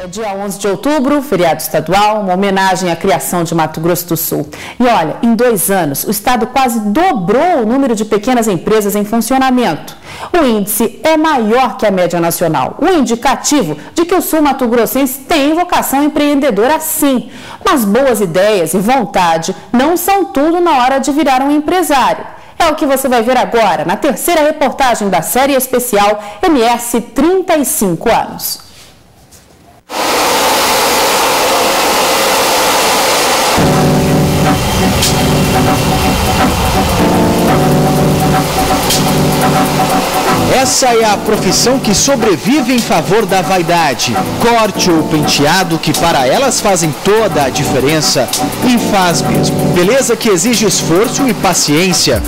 É dia 11 de outubro, feriado estadual, uma homenagem à criação de Mato Grosso do Sul. E olha, em 2 anos, o estado quase dobrou o número de pequenas empresas em funcionamento. O índice é maior que a média nacional, um indicativo de que o sul mato-grossense tem vocação empreendedora sim. Mas boas ideias e vontade não são tudo na hora de virar um empresário. É o que você vai ver agora, na terceira reportagem da série especial MS 35 anos. Essa é a profissão que sobrevive em favor da vaidade. Corte ou penteado que para elas fazem toda a diferença. E faz mesmo. Beleza que exige esforço e paciência.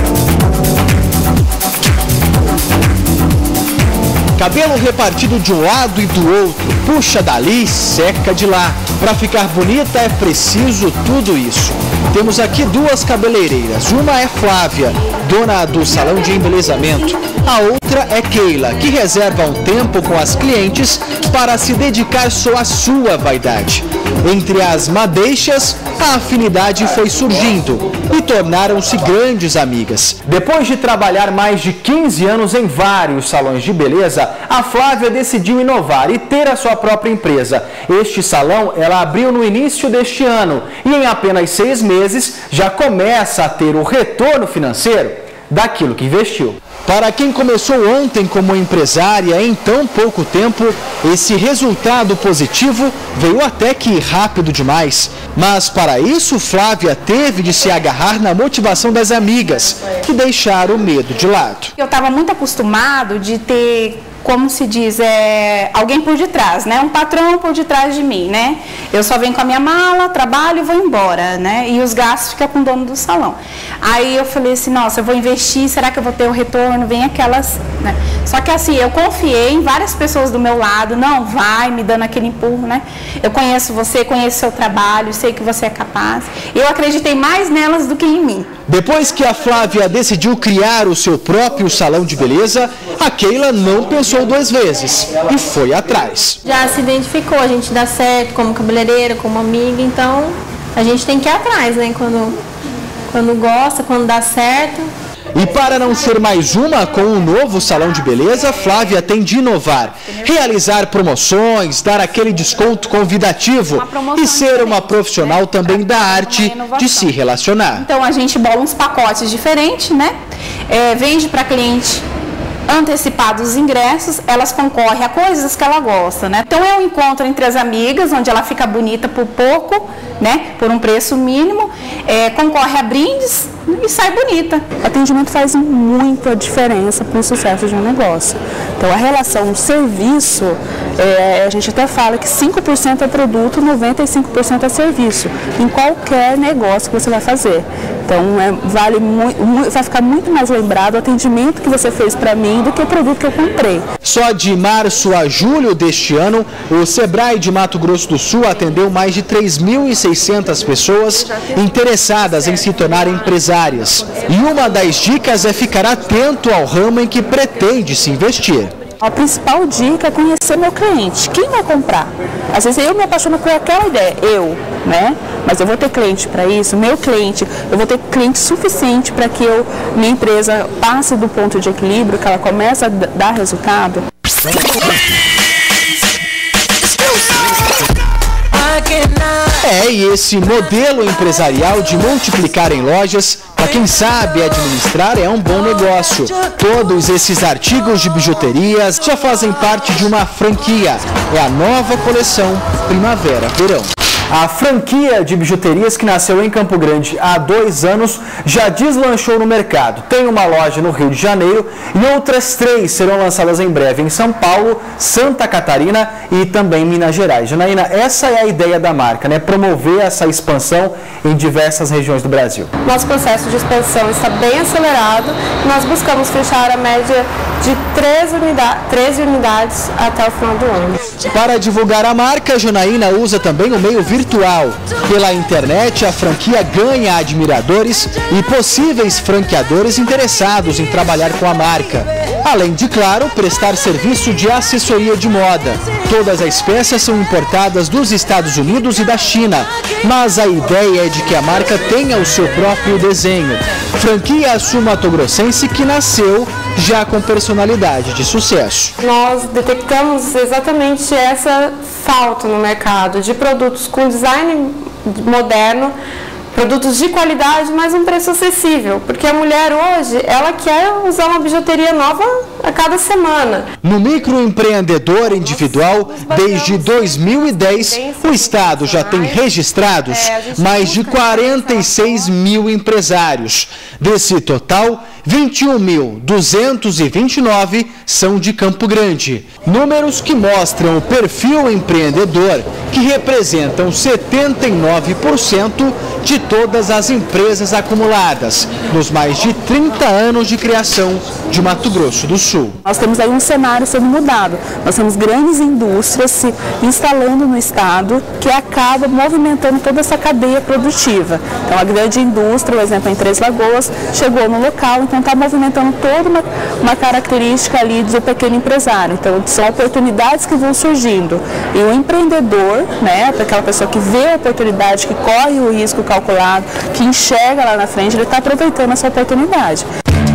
Cabelo repartido de um lado e do outro, puxa dali, seca de lá. Para ficar bonita é preciso tudo isso. Temos aqui 2 cabeleireiras. Uma é Flávia, dona do salão de embelezamento. A outra é Keila, que reserva um tempo com as clientes para se dedicar só à sua vaidade. Entre as madeixas, a afinidade foi surgindo e tornaram-se grandes amigas. Depois de trabalhar mais de 15 anos em vários salões de beleza, a Flávia decidiu inovar e ter a sua própria empresa. Este salão ela abriu no início deste ano e em apenas 6 meses já começa a ter o retorno financeiro daquilo que investiu. Para quem começou ontem como empresária em tão pouco tempo, esse resultado positivo veio até que rápido demais. Mas para isso, Flávia teve de se agarrar na motivação das amigas, que deixaram o medo de lado. Eu estava muito acostumado de ter, como se diz, alguém por detrás, né? Um patrão por detrás de mim, né? Eu só venho com a minha mala, trabalho e vou embora, né? E os gastos ficam com o dono do salão. Aí eu falei assim, nossa, eu vou investir, será que eu vou ter o retorno? Vem aquelas, né? Só que assim, eu confiei em várias pessoas do meu lado, não, vai, me dando aquele empurro, né? Eu conheço você, conheço seu trabalho, sei que você é capaz. Eu acreditei mais nelas do que em mim. Depois que a Flávia decidiu criar o seu próprio salão de beleza, a Keila não pensou 2 vezes e foi atrás. Já se identificou, a gente dá certo como cabeleireira, como amiga, então a gente tem que ir atrás, né? Quando gosta, quando dá certo. E para não ser mais uma com um novo salão de beleza, Flávia tem de inovar, realizar promoções, dar aquele desconto convidativo e ser uma profissional também da arte de se relacionar. Então a gente bola uns pacotes diferentes, né? Vende para cliente antecipados os ingressos, elas concorrem a coisas que ela gosta, né? Então é um encontro entre as amigas, onde ela fica bonita por pouco, né? Por um preço mínimo, concorre a brindes e sai bonita. O atendimento faz muita diferença para o sucesso de um negócio. Então a relação serviço, a gente até fala que 5% é produto, 95% é serviço, em qualquer negócio que você vai fazer. Então vai ficar muito mais lembrado o atendimento que você fez para mim do que o produto que eu comprei. Só de março a julho deste ano, o Sebrae de Mato Grosso do Sul atendeu mais de 3.600 pessoas interessadas em se tornar empresárias. E uma das dicas é ficar atento ao ramo em que pretende se investir. A principal dica é conhecer meu cliente. Quem vai comprar? Às vezes eu me apaixono por aquela ideia, né? Mas eu vou ter cliente para isso, meu cliente, eu vou ter cliente suficiente para que minha empresa passe do ponto de equilíbrio, que ela comece a dar resultado. E esse modelo empresarial de multiplicar em lojas, para quem sabe administrar, é um bom negócio. Todos esses artigos de bijuterias já fazem parte de uma franquia. É a nova coleção Primavera-Verão. A franquia de bijuterias que nasceu em Campo Grande há 2 anos já deslanchou no mercado. Tem uma loja no Rio de Janeiro e outras 3 serão lançadas em breve em São Paulo, Santa Catarina e também Minas Gerais. Janaína, essa é a ideia da marca, né? Promover essa expansão em diversas regiões do Brasil. Nosso processo de expansão está bem acelerado. Nós buscamos fechar a média de 13 unidades até o final do ano. Para divulgar a marca, Janaína usa também o meio virtual. Pela internet, a franquia ganha admiradores e possíveis franqueadores interessados em trabalhar com a marca. Além de, claro, prestar serviço de assessoria de moda. Todas as peças são importadas dos Estados Unidos e da China, mas a ideia é de que a marca tenha o seu próprio desenho. Franquia sul-mato-grossense que nasceu já com personalidade de sucesso. Nós detectamos exatamente essa falta no mercado de produtos com design moderno, produtos de qualidade, mas um preço acessível, porque a mulher hoje, ela quer usar uma bijuteria nova a cada semana. No microempreendedor individual, desde 2010, o Estado já tem registrados mais de 46 mil empresários. Desse total, 21.229 são de Campo Grande. Números que mostram o perfil empreendedor, que representam 79% de todas as empresas acumuladas, nos mais de 30 anos de criação de Mato Grosso do Sul. Nós temos aí um cenário sendo mudado. Nós temos grandes indústrias se instalando no estado, que acaba movimentando toda essa cadeia produtiva. Então, a grande indústria, por exemplo, em Três Lagoas, chegou no local, então está movimentando toda uma característica ali do pequeno empresário. Então, são oportunidades que vão surgindo. E o empreendedor, né, aquela pessoa que vê a oportunidade, que corre o risco calculado, que enxerga lá na frente, ele está aproveitando essa oportunidade.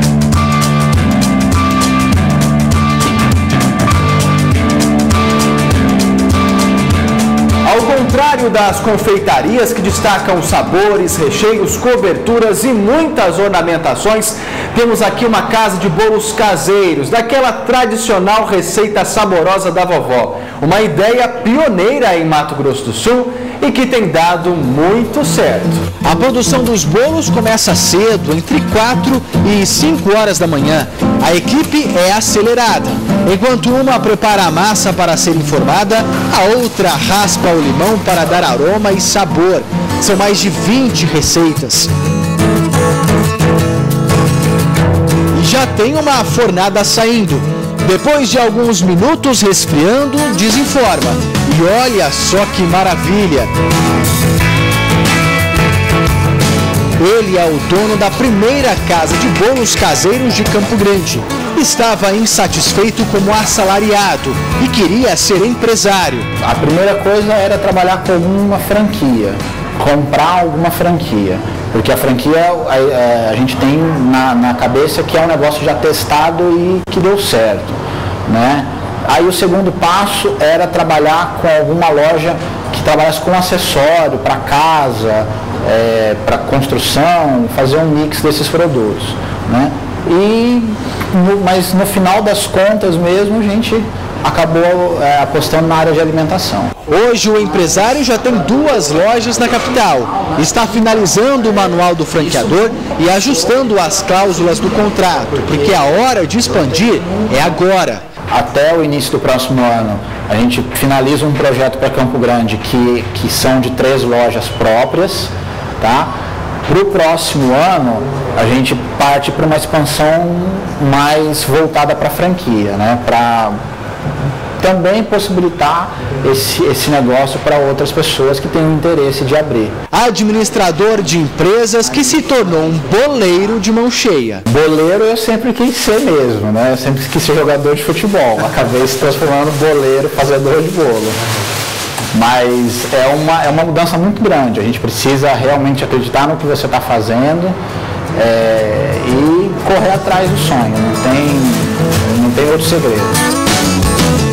Ao contrário das confeitarias que destacam sabores, recheios, coberturas e muitas ornamentações, temos aqui uma casa de bolos caseiros, daquela tradicional receita saborosa da vovó. Uma ideia pioneira em Mato Grosso do Sul e que tem dado muito certo. A produção dos bolos começa cedo, entre 4 e 5 horas da manhã. A equipe é acelerada. Enquanto uma prepara a massa para ser informada, a outra raspa o limão para dar aroma e sabor. São mais de 20 receitas. E já tem uma fornada saindo. Depois de alguns minutos resfriando, desenforma. E olha só que maravilha! Ele é o dono da primeira casa de bolos caseiros de Campo Grande. Estava insatisfeito como assalariado e queria ser empresário. A primeira coisa era trabalhar com alguma franquia, comprar alguma franquia. Porque a franquia a gente tem na cabeça que é um negócio já testado e que deu certo, né? Aí o segundo passo era trabalhar com alguma loja que trabalhasse com acessório para casa, para construção, fazer um mix desses produtos, né? Mas no final das contas mesmo a gente acabou apostando na área de alimentação. Hoje o empresário já tem 2 lojas na capital. Está finalizando o manual do franqueador e ajustando as cláusulas do contrato, porque a hora de expandir é agora. Até o início do próximo ano, a gente finaliza um projeto para Campo Grande que são de 3 lojas próprias, tá? Para o próximo ano, a gente parte para uma expansão mais voltada para a franquia, né? Para também possibilitar esse negócio para outras pessoas que têm o interesse de abrir. Administrador de empresas que se tornou um boleiro de mão cheia. Boleiro eu sempre quis ser mesmo, né? Eu sempre quis ser jogador de futebol. Acabei se transformando boleiro, fazedor de bolo. Mas é uma mudança muito grande. A gente precisa realmente acreditar no que você está fazendo e correr atrás do sonho. Não tem outro segredo.